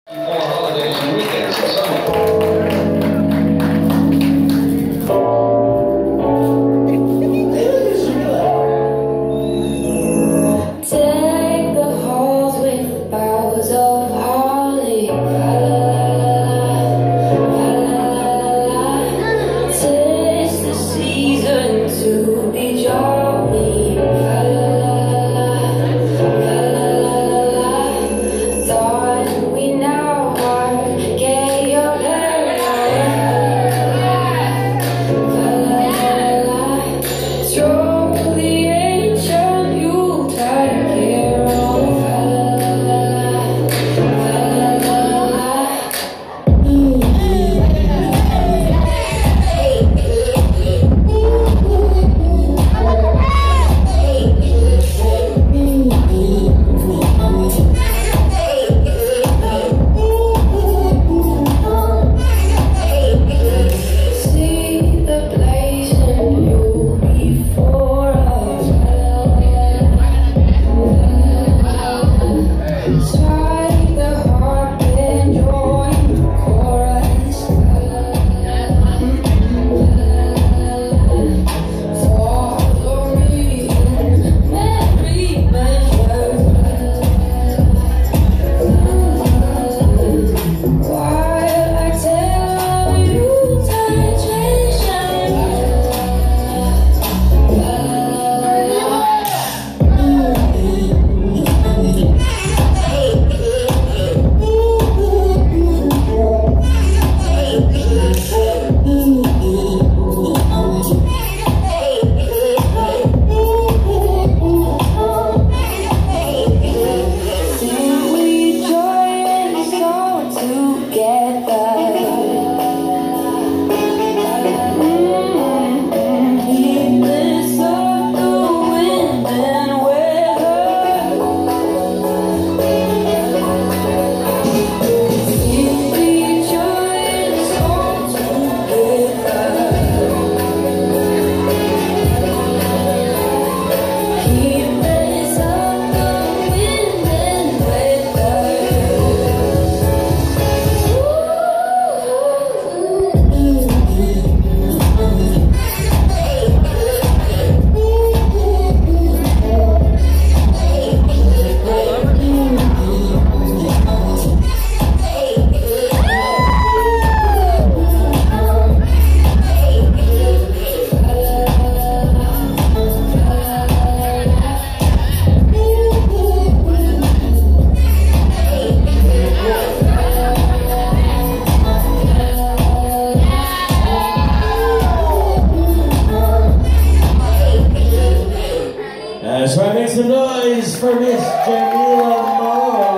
Holidays and weekends this summer. Take the halls with boughs of holly. Tis the season to be jolly. Thought we now are gay of throw the ancient Yuletide carol. See the blazing Yule before us. Strike the harp and join the chorus. Follow me in merry measure. While I tell you we joy and sorrow together. Heedless of the wind and weather. We joy and sorrow together. Heedless of the wind and weather. That's right, make some noise for Miss Jamila Morrow.